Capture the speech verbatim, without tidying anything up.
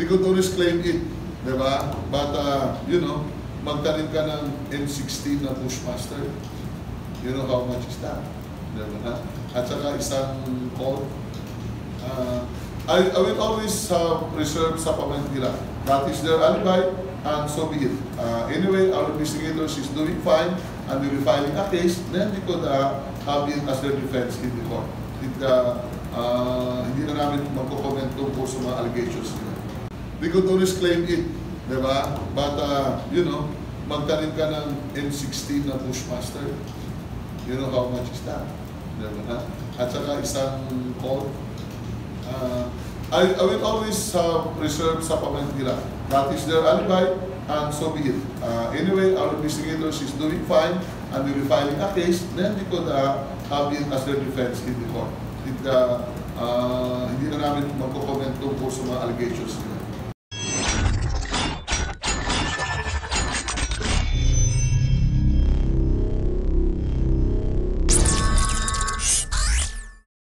could always claim it, di ba? But, uh, you know, magtanim ka ng N sixteen na Bushmaster. You know how much is that? Di ba? At saka isang call. Uh, I, I will always uh, reserve sa pamilya nila. That is their alibi, and so be it. Uh, anyway, our investigators is doing fine, and we will be filing a case, then we could uh, have it as their defense in the court. It, uh, uh, hindi na namin magko-comment tungkol sa mga allegations nila. They could always claim it, di ba? But, uh, you know, magtanim ka ng N sixteen na Bushmaster. You know how much is that? Di ba? At saka isang call. Uh, I, I will always uh, reserve sa pamilya nila. That is their alibi, and so be it. Uh, anyway, our investigators is doing fine, and we will be filing a case, then we could uh, have it as their defense in the court. It, uh, uh, hindi na namin magko-comment tungkol sa mga allegations nila.